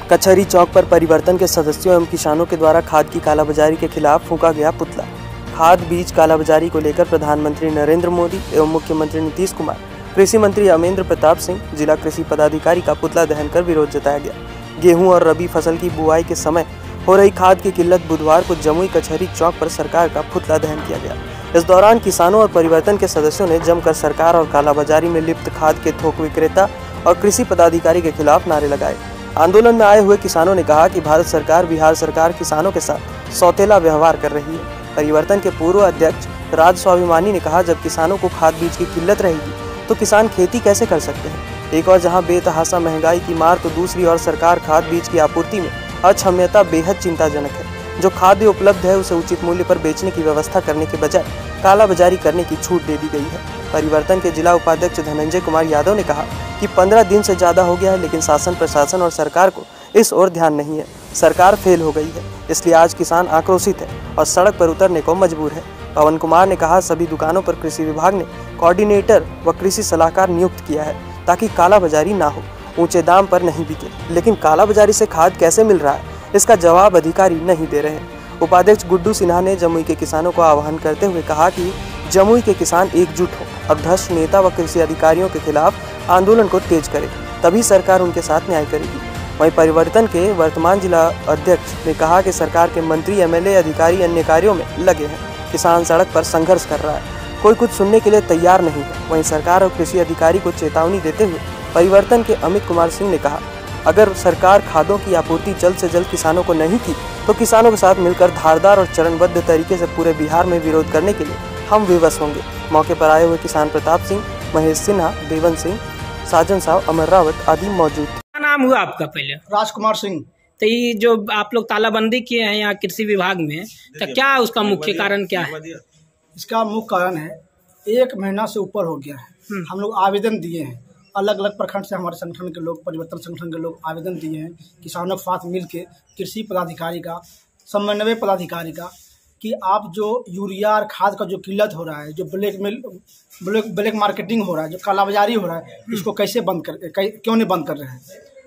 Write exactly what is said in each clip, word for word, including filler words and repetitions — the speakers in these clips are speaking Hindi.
कचहरी चौक पर परिवर्तन के सदस्यों एवं किसानों के द्वारा खाद की कालाबाजारी के खिलाफ फूंका गया पुतला। खाद बीज कालाबाजारी को लेकर प्रधानमंत्री नरेंद्र मोदी एवं मुख्यमंत्री नीतीश कुमार, कृषि मंत्री अमरेंद्र प्रताप सिंह, जिला कृषि पदाधिकारी का पुतला दहन कर विरोध जताया गया। गेहूं और रबी फसल की बुआई के समय हो रही खाद की किल्लत बुधवार को जमुई कचहरी चौक पर सरकार का पुतला दहन किया गया। इस दौरान किसानों और परिवर्तन के सदस्यों ने जमकर सरकार और कालाबाजारी में लिप्त खाद के थोक विक्रेता और कृषि पदाधिकारी के खिलाफ नारे लगाए। आंदोलन में आए हुए किसानों ने कहा कि भारत सरकार, बिहार सरकार किसानों के साथ सौतेला व्यवहार कर रही है। परिवर्तन के पूर्व अध्यक्ष राज स्वाभिमानी ने कहा, जब किसानों को खाद बीज की किल्लत रहेगी तो किसान खेती कैसे कर सकते हैं। एक और जहां बेतहाशा महंगाई की मार तो दूसरी ओर सरकार खाद बीज की आपूर्ति में अक्षमता बेहद चिंताजनक है। जो खाद्य उपलब्ध है उसे उचित मूल्य पर बेचने की व्यवस्था करने के बजाय कालाबाजारी करने की छूट दे दी गई है। परिवर्तन के जिला उपाध्यक्ष धनंजय कुमार यादव ने कहा कि पंद्रह दिन से ज़्यादा हो गया है, लेकिन शासन प्रशासन और सरकार को इस ओर ध्यान नहीं है। सरकार फेल हो गई है, इसलिए आज किसान आक्रोशित है और सड़क पर उतरने को मजबूर है। पवन कुमार ने कहा, सभी दुकानों पर कृषि विभाग ने कोऑर्डिनेटर व कृषि सलाहकार नियुक्त किया है ताकि कालाबाजारी ना हो, ऊंचे दाम पर नहीं बिके। लेकिन कालाबाजारी से खाद कैसे मिल रहा है, इसका जवाब अधिकारी नहीं दे रहे हैं। उपाध्यक्ष गुड्डू सिन्हा ने जमुई के किसानों को आह्वान करते हुए कहा कि जमुई के किसान एकजुट हो, अब भ्रष्ट नेता व कृषि अधिकारियों के खिलाफ आंदोलन को तेज करे, तभी सरकार उनके साथ न्याय करेगी। वहीं परिवर्तन के वर्तमान जिला अध्यक्ष ने कहा कि सरकार के मंत्री, एमएलए, अधिकारी अन्य कार्यों में लगे हैं। किसान सड़क पर संघर्ष कर रहा है, कोई कुछ सुनने के लिए तैयार नहीं है। वहीं सरकार और कृषि अधिकारी को चेतावनी देते हुए परिवर्तन के अमित कुमार सिंह ने कहा, अगर सरकार खादों की आपूर्ति जल्द से जल्द किसानों को नहीं की तो किसानों के साथ मिलकर धारदार और चरणबद्ध तरीके से पूरे बिहार में विरोध करने के लिए हम विवश होंगे। मौके पर आए हुए किसान प्रताप सिंह, महेश सिन्हा, देवन सिंह, साजन साहब, अमर रावत आदि मौजूद। क्या नाम हुआ आपका? पहले राजकुमार सिंह। तो ये जो आप लोग तालाबंदी किए हैं यहाँ कृषि विभाग में, तो क्या उसका मुख्य कारण क्या है? इसका मुख्य कारण है, एक महीना से ऊपर हो गया है, हम लोग आवेदन दिए हैं, अलग अलग प्रखंड से हमारे संगठन के लोग, परिवर्तन संगठन के लोग आवेदन दिए हैं किसानों के साथ मिलके कृषि पदाधिकारी का, समन्वय पदाधिकारी का, कि आप जो यूरिया और खाद का जो किल्लत हो रहा है, जो ब्लैक मिल ब्लैक ब्लैक मार्केटिंग हो रहा है, जो कालाबाजारी हो रहा है, इसको कैसे बंद कर क्यों नहीं बंद कर रहे हैं।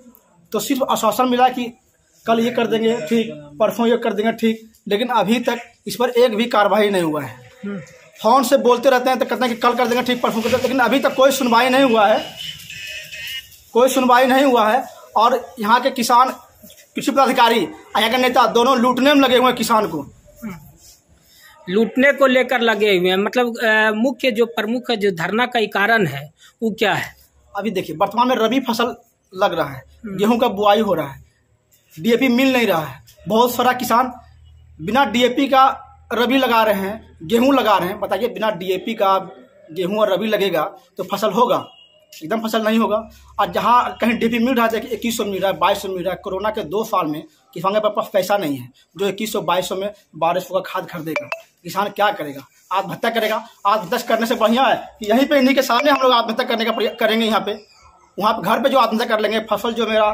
तो सिर्फ आश्वासन मिला कि कल ये कर देंगे ठीक, परसों ये कर देंगे ठीक, लेकिन अभी तक इस पर एक भी कार्रवाई नहीं हुआ है। फोन से बोलते रहते हैं तो कहते हैं कि कल कर देंगे ठीक, परसों कर देंगे, लेकिन अभी तक कोई सुनवाई नहीं हुआ है, कोई सुनवाई नहीं हुआ है। और यहाँ के किसान, कृषि पदाधिकारी, यहाँ के नेता दोनों लूटने में लगे हुए हैं किसान को, लूटने को लेकर लगे हुए हैं। मतलब आ, मुख्य जो प्रमुख जो धरना का कारण है वो क्या है? अभी देखिए, वर्तमान में रबी फसल लग रहा है, गेहूं का बुआई हो रहा है, डीएपी मिल नहीं रहा है। बहुत सारा किसान बिना डीएपी का रबी लगा रहे हैं, गेहूं लगा रहे हैं। बताइए, बिना डीएपी का गेहूं और रबी लगेगा तो फसल होगा? एकदम फसल नहीं होगा। और जहाँ कहीं डीएपी मिल रहा है, इक्कीस सौ मिल रहा है, बाईस सौ मिल रहा है। कोरोना के दो साल में किसानों के पास पैसा नहीं है जो इक्कीस सौ बाईस सौ में बारह सौ का खाद खरीदेगा। किसान क्या करेगा? आत्महत्या करेगा। आत्महत्या करने से बढ़िया है कि यहीं पे, इन्हीं के सामने हम लोग आत्महत्या करने का करेंगे। यहाँ पे, वहाँ पे घर पे जो आत्महत्या कर लेंगे, फसल जो मेरा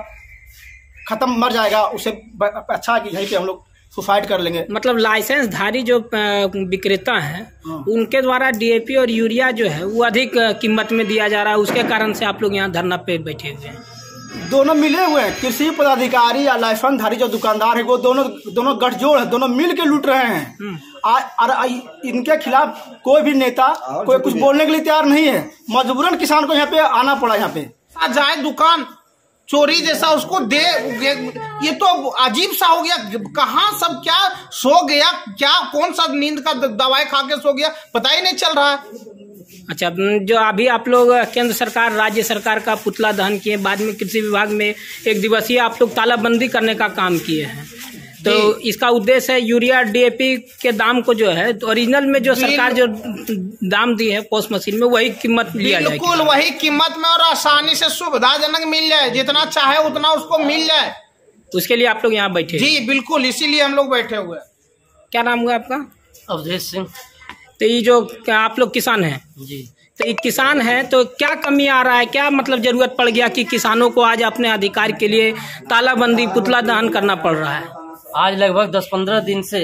खत्म मर जाएगा, उससे अच्छा है कि यहीं पे हम लोग सुसाइड कर लेंगे। मतलब लाइसेंस धारी जो विक्रेता हैं, उनके द्वारा डीएपी और यूरिया जो है वो अधिक कीमत में दिया जा रहा है, उसके कारण से आप लोग यहाँ धरना पे बैठे हुए हैं। दोनों मिले हुए हैं, कृषि पदाधिकारी या लाइसेंस धारी जो दुकानदार है, वो दोनों दोनों गठजोड़ है, दोनों मिल के लूट रहे हैं। और इनके खिलाफ कोई भी नेता, कोई कुछ बोलने के लिए तैयार नहीं है। मजबूरन किसान को यहाँ पे आना पड़ा। यहाँ पे जाए दुकान चोरी जैसा उसको दे, ये तो अजीब सा हो गया। कहाँ सब क्या सो गया, क्या कौन सा नींद का दवाई खा के सो गया, पता ही नहीं चल रहा है। अच्छा, जो अभी आप लोग केंद्र सरकार, राज्य सरकार का पुतला दहन किए, बाद में कृषि विभाग में एक दिवसीय आप लोग तालाबंदी करने का काम किए हैं, तो इसका उद्देश्य है यूरिया डीएपी के दाम को जो है ओरिजिनल में जो सरकार जो दाम दी है पोस्ट मशीन में, वही कीमत लिया जाए। बिल्कुल वही कीमत में और आसानी से सुविधाजनक मिल जाए, जितना चाहे उतना उसको मिल जाए। उसके लिए आप लोग यहाँ बैठे? जी बिल्कुल, इसीलिए हम लोग बैठे हुए। क्या नाम हुआ आपका? अवधेश सिंह। तो ये जो आप लोग किसान हैं जी, तो एक किसान है, तो क्या कमी आ रहा है, क्या मतलब जरूरत पड़ गया कि किसानों को आज अपने अधिकार के लिए तालाबंदी, पुतला दहन करना पड़ रहा है? आज लगभग दस पंद्रह दिन से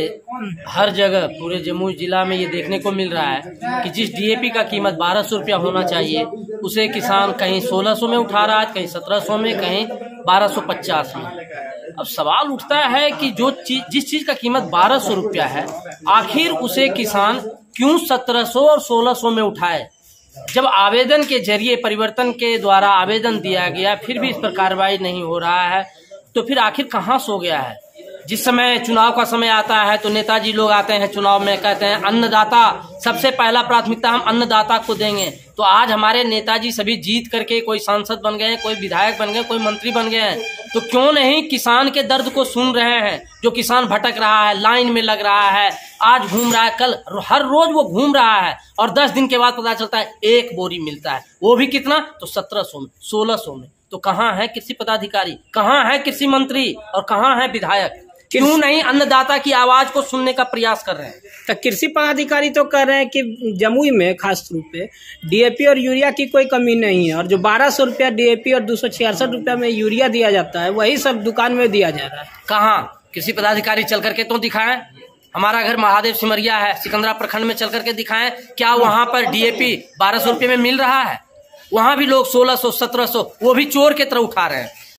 हर जगह पूरे जमुई जिला में ये देखने को मिल रहा है कि जिस डीएपी का कीमत बारह सौ रुपया होना चाहिए, उसे किसान कहीं सोलह सौ में उठा रहा है, कहीं सत्रह सौ में, कहीं बारह सौ पचास में। अब सवाल उठता है कि जो चीज जिस चीज का कीमत बारह सौ रुपया है, आखिर उसे किसान क्यों सत्रह सौ और सोलह सौ में उठाए? जब आवेदन के जरिए परिवर्तन के द्वारा आवेदन दिया गया, फिर भी इस पर कार्रवाई नहीं हो रहा है, तो फिर आखिर कहाँ सो गया है? जिस समय चुनाव का समय आता है तो नेताजी लोग आते हैं चुनाव में, कहते हैं अन्नदाता, सबसे पहला प्राथमिकता हम अन्नदाता को देंगे। तो आज हमारे नेताजी सभी जीत करके कोई सांसद बन गए हैं, कोई विधायक बन गए, कोई मंत्री बन गए हैं, तो क्यों नहीं किसान के दर्द को सुन रहे हैं? जो किसान भटक रहा है, लाइन में लग रहा है, आज घूम रहा है, कल हर रोज वो घूम रहा है, और दस दिन के बाद पता चलता है एक बोरी मिलता है, वो भी कितना? तो सत्रह सौ में, सोलह सौ में। तो कहाँ है कृषि पदाधिकारी, कहाँ है कृषि मंत्री और कहाँ है विधायक? क्यों नहीं अन्नदाता की आवाज को सुनने का प्रयास कर रहे हैं? तो कृषि पदाधिकारी तो कह रहे हैं कि जमुई में खास रूप पे डीएपी और यूरिया की कोई कमी नहीं है, और जो बारह सौ रुपया डीएपी और दो सौ छियासठ रुपया में यूरिया दिया जाता है, वही सब दुकान में दिया जा रहा है। कहाँ? कृषि पदाधिकारी चल करके तो दिखाएं। हमारा घर महादेव सिमरिया है, सिकंदरा प्रखंड में चल करके दिखाएं, क्या वहां पर डीएपी बारह सौ रुपये में मिल रहा है? वहां भी लोग सोलह सौ, सत्रह सौ, वो भी चोर के तरह उठा रहे हैं।